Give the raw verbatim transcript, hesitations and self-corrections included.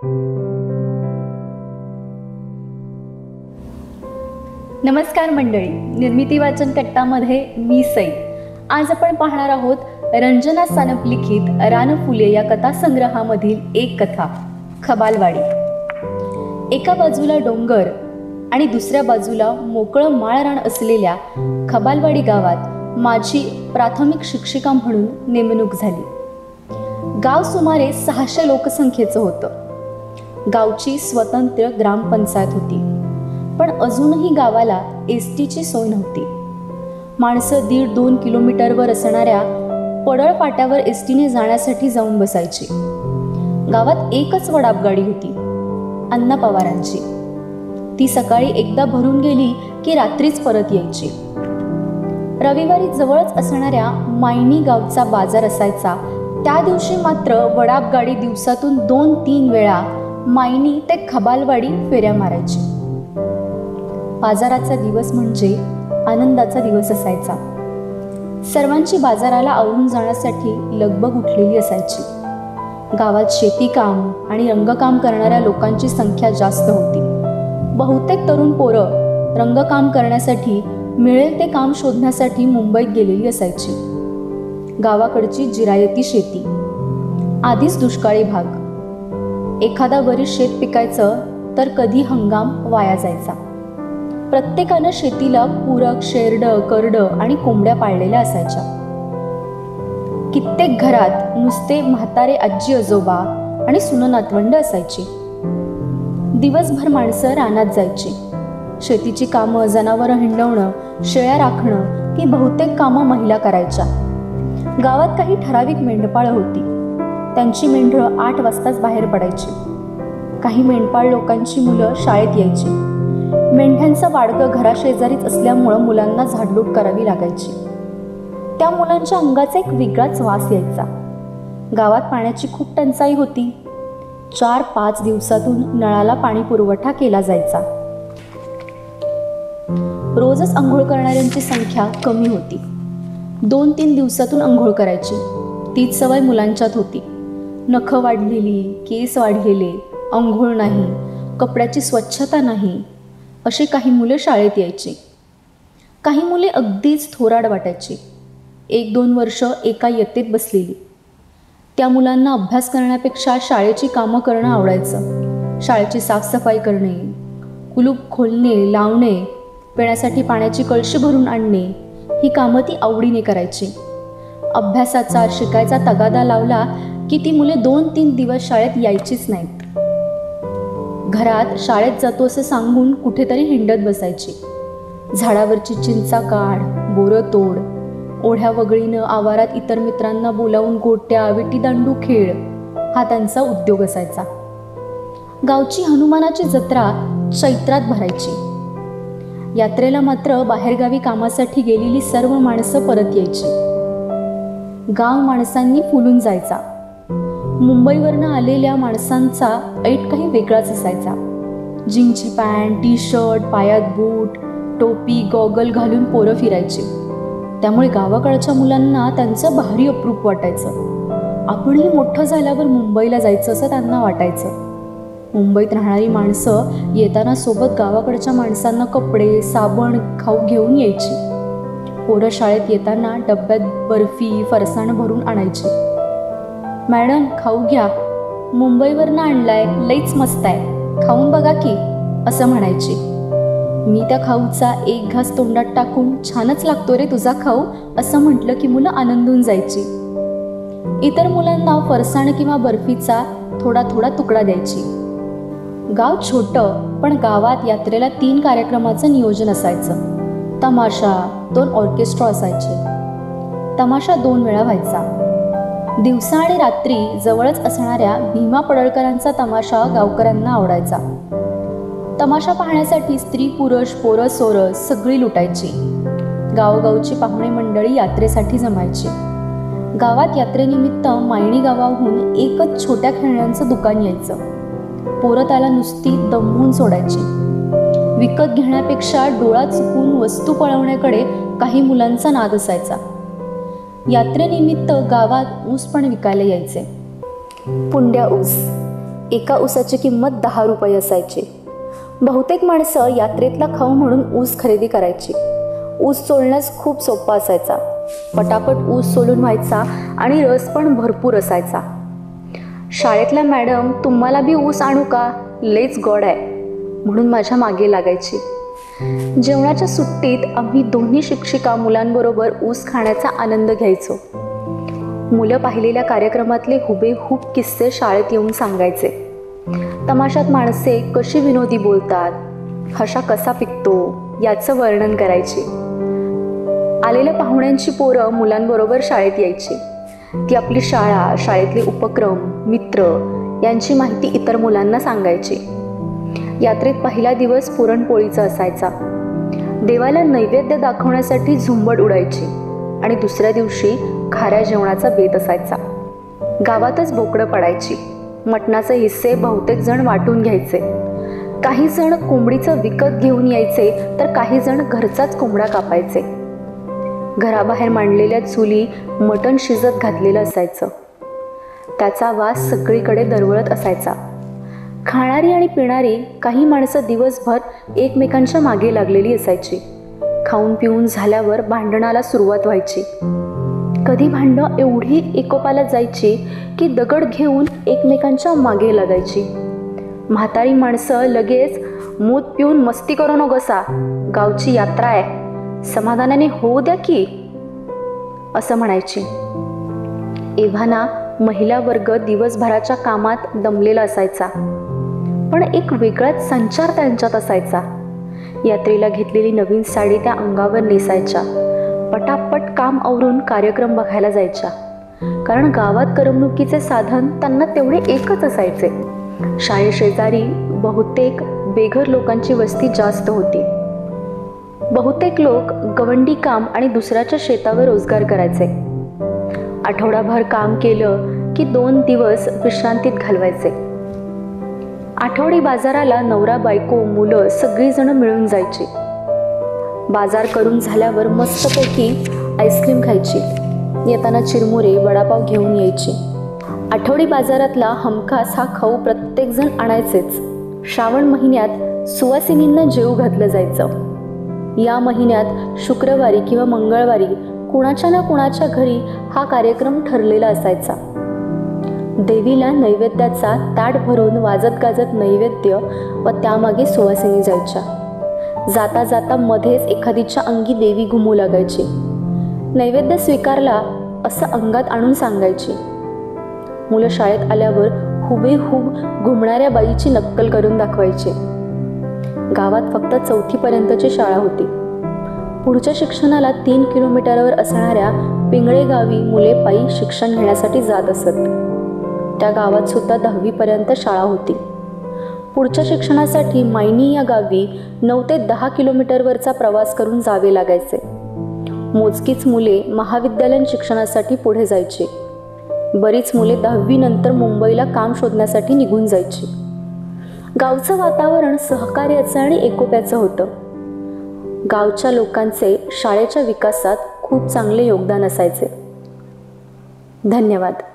नमस्कार मंडळी, निर्मिती वाचन कट्टामध्ये मी सई. आज आपण पाहणार आहोत रंजना सानप लिखित रानफुले या कथासंग्रहामधील एक कथा, खबालवाडी. एका बाजूला डोंगर आणि दुसऱ्या बाजूला मोकळं माळरान असलेल्या खबालवाडी गावात माझी प्राथमिक शिक्षिका म्हणून नेमणूक झाली. गाव सुमारे सहाशे लोकसंख्येचं होतं. गावची स्वतंत्र ग्रामपंचायत होती, पण अजूनही गावाला एस टीची सोय नव्हती. माणसं दीड दोन किलोमीटरवर असणाऱ्या पडळ फाट्यावर एस टीने जाण्यासाठी जाऊन बसायची. गावात एकच वडाप गाडी होती, अण्णा पवारांची. ती सकाळी एकदा भरून गेली की रात्रीच परत यायची. रविवारी जवळच असणाऱ्या मायणी गावचा बाजार असायचा. त्या दिवशी मात्र वडाप गाडी दिवसातून दोन तीन वेळा मायणी ते खबालवाडी फेऱ्या मारायची. बाजाराचा दिवस म्हणजे आनंदाचा दिवस असायचा. सर्वांची बाजाराला आवरून जाण्यासाठी लगबग उठलेली असायची. गावात शेतीकाम आणि रंगकाम करणाऱ्या लोकांची संख्या जास्त होती. बहुतेक तरुण पोरं रंगकाम करण्यासाठी मिळेल ते काम शोधण्यासाठी मुंबईत गेलेली असायची. गावाकडची जिरायती शेती, आधीच दुष्काळी भाग. एखादा वरीस शेत पिकायचं तर कधी हंगाम वाया जायचा. प्रत्येकानं शेतीला पूरक शेरडं, करडं आणि कोंबड्या पाळलेल्या असायच्या. कित्येक घरात नुसते म्हातारे आजी आजोबा आणि सुनं नातवंड असायची. दिवसभर माणसं रानात जायची. शेतीची कामं, जनावरं हिंडवणं, शेळ्या राखणं ही बहुतेक कामं महिला करायच्या. गावात काही ठराविक मेंढपाळं होती. त्यांची मेंढरं आठ वाजताच बाहेर पडायची. काही मेंढपाळ लोकांची मुलं शाळेत यायची. मेंढ्यांचं वाडगं घराशेजारीच असल्यामुळं मुलांना झाडलोट करावी लागायची. त्या मुलांच्या अंगाचा एक वेगळाच वास यायचा. गावात पाण्याची खूप टंचाई होती. चार पाच दिवसातून नळाला पाणी पुरवठा केला जायचा. रोजच आंघोळ करणाऱ्यांची संख्या कमी होती. दोन तीन दिवसातून आंघोळ करायची. तीच सवय मुलांच्यात होती. नखं वाढलेली, केस वाढलेले, आंघोळ नाही, कपड्याची स्वच्छता नाही, अशी काही मुले शाळेत यायची. काही मुले अगदीच थोराड वाटायची. एक दोन वर्ष एका इयत्तेत बसलेली. त्या मुलांना अभ्यास करण्यापेक्षा शाळेची कामं करणं आवडायचं. शाळेची साफसफाई करणे, कुलूप खोलणे, लावणे, पिण्यासाठी पाण्याची कळशी भरून आणणे ही कामं ती आवडीने करायची. अभ्यासाचा, शिकायचा तगादा लावला की ती मुले दोन तीन दिवस शाळेत यायचीच नाहीत. घरात शाळेत जातो असं सांगून कुठेतरी हिंडत बसायची. झाडावरची चिंचा काढ, बोरं तोड, ओढ्या वगळीनं आवारात इतर मित्रांना बोलावून गोट्या, विटीदांडू खेळ हा त्यांचा उद्योग असायचा. गावची हनुमानाची जत्रा चैत्रात भरायची. यात्रेला मात्र बाहेरगावी कामासाठी गेलेली सर्व माणसं परत यायची. गाव माणसांनी फुलून जायचा. मुंबईवरनं आलेल्या माणसांचा ऐट काही वेगळाच असायचा. जीन्सची पॅन्ट, टी शर्ट, पायात बूट, टोपी, गॉगल घालून पोरं फिरायची. त्यामुळे गावाकडच्या मुलांना त्यांचं भारी अप्रूप वाटायचं. आपणही मोठं झाल्यावर मुंबईला जायचं असं त्यांना वाटायचं. मुंबईत राहणारी माणसं येताना सोबत गावाकडच्या माणसांना कपडे, साबण, खाऊ घेऊन यायची. पोरं शाळेत येताना डब्यात बर्फी, फरसाण भरून आणायची. मॅडम खाऊ घ्या, मुंबईवरनं आणलाय, लईच मस्त आहे, खाऊन बघा की, असं म्हणायची. मी त्या खाऊचा एक घास तोंडात टाकून छानच लागतो रे तुझा खाऊ असं म्हटलं की मुलं आनंदून जायची. इतर मुलांना फरसाण किंवा बर्फीचा थोडा थोडा तुकडा द्यायची. गाव छोटं, पण गावात यात्रेला तीन कार्यक्रमाचं नियोजन असायचं. तमाशा, दोन ऑर्केस्ट्रा असायचे. तमाशा दोन वेळा व्हायचा. दिवसा आणि रात्री जवळच असणाऱ्या भीमा पडळकरांचा तमाशा गावकऱ्यांना आवडायचा. तमाशा पाहण्यासाठी स्त्री पुरुष, पोरं सोरं सगळी लुटायची. गावगावची पाहुणे मंडळी यात्रेसाठी जमायची. गावात यात्रेनिमित्त मायणी गावाहून एकच छोट्या खेळण्यांचं दुकान यायचं. पोरं त्याला नुसती दमवून सोडायची. विकत घेण्यापेक्षा डोळा चुकून वस्तू पळवण्याकडे काही मुलांचा नाद असायचा. यात्रेनिमित्त गावात ऊस पण विकायला यायचे. पुंड्या ऊस, एका ऊसाची किंमत दहा रुपये असायची. बहुतेक माणसं यात्रेतला खाऊ म्हणून ऊस खरेदी करायची. ऊस सोलण्यास खूप सोपा असायचा. पटापट ऊस सोलून व्हायचा आणि रस पण भरपूर असायचा. शाळेतल्या मॅडम तुम्हाला बी ऊस आणू का, लेच गोड आहे म्हणून माझ्या मागे लागायची. जेवणाच्या सुट्टीत आम्ही दोन्ही शिक्षिका मुलांबरोबर ऊस खाण्याचा आनंद घ्यायचो. मुलं पाहिलेल्या कार्यक्रमातले हुबेहूब किस्से शाळेत येऊन सांगायचे. तमाशात माणसे कशी विनोदी बोलतात, हशा कसा पिकतो याचं वर्णन करायची. आलेल्या पाहुण्यांची पोरं मुलांबरोबर शाळेत यायची. ती आपली शाळा, शाळेतले उपक्रम, मित्र यांची माहिती इतर मुलांना सांगायची. यात्रेत पहिला दिवस पुरणपोळीचा असायचा. देवाला नैवेद्य दाखवण्यासाठी झुंबड उडायची आणि दुसऱ्या दिवशी खाऱ्या जेवणाचा बेत असायचा. गावातच बोकडं पडायची. मटणाचे हिस्से बहुतेक जण वाटून घ्यायचे. काही जण कोंबडीचं विकत घेऊन यायचे तर काही जण घरचाच कोंबडा कापायचे. घराबाहेर मांडलेल्या चुली मटण शिजत घातलेलं असायचं. त्याचा वास सगळीकडे दरवळत असायचा. खाणारी आणि पिणारी काही माणसं दिवसभर एकमेकांच्या मागे लागलेली असायची. खाऊन पिऊन झाल्यावर भांडणाला सुरुवात व्हायची. कधी भांडणं एवढी एकोपाला जायची की दगड घेऊन एकमेकांच्या मागे लागायची. म्हातारी माणसं लगेच मूत पिऊन मस्ती करू नकोसा, गावची यात्रा आहे, समाधानाने होऊ द्या की, असं म्हणायची. एव्हाना महिला वर्ग दिवसभराच्या कामात दमलेला असायचा, पण एक वेगळाच संचार त्यांच्यात असायचा. यात्रेला घेतलेली नवीन साडी त्या अंगावर नेसायच्या. पटापट काम आवरून कार्यक्रम बघायला जायच्या, कारण गावात करमणुकीचे साधन त्यांना तेवढे एकच असायचे. शाळेशेजारी बहुतेक बेघर लोकांची वस्ती जास्त होती. बहुतेक लोक गवंडी काम आणि दुसऱ्याच्या शेतावर रोजगार करायचे. आठवडाभर काम केलं की दोन दिवस विश्रांतीत घालवायचे. आठवडी बाजाराला नवरा बायको मुलं सगळीजण मिळून जायची. बाजार करून झाल्यावर मस्तपैकी आईस्क्रीम खायची. येताना चिरमुरे वडापाव घेऊन यायची. आठवडी बाजारातला हमखास हा खाऊ प्रत्येकजण आणायचेच. श्रावण महिन्यात सुवासिनींना जेवू घातलं जायचं. या महिन्यात शुक्रवारी किंवा मंगळवारी कुणाच्या ना कुणाच्या घरी हा कार्यक्रम ठरलेला असायचा. देवीला नैवेद्याचा ताट भरून वाजत गाजत नैवेद्य व त्यामागे सुवासिनी जायच्या. जाता जाता मध्येच एखादीच्या अंगी देवी घुमू लागायची. नैवेद्य स्वीकारला असं अंगात आणून सांगायची. मुलं शाळेत आल्यावर हुबेहूब घुमणाऱ्या बाईची नक्कल करून दाखवायची. गावात फक्त चौथीपर्यंतची शाळा होती. पुढच्या शिक्षणाला तीन किलोमीटरवर असणाऱ्या पिंगळे गावी मुले पायी शिक्षण घेण्यासाठी जात असत. त्या गावात सुद्धा दहावीपर्यंत शाळा होती. पुढच्या शिक्षणासाठी मायनी या गावी नऊ ते दहा किलोमीटरवरचा प्रवास करून जावे लागायचे. मोजकीच मुले महाविद्यालयीन शिक्षणासाठी पुढे जायची. बरीच मुले दहावी नंतर मुंबईला काम शोधण्यासाठी निघून जायची. गावचं वातावरण सहकार्याचं आणि एकोप्याचं होतं. गावच्या लोकांचे शाळेच्या विकासात खूप चांगले योगदान असायचे. धन्यवाद.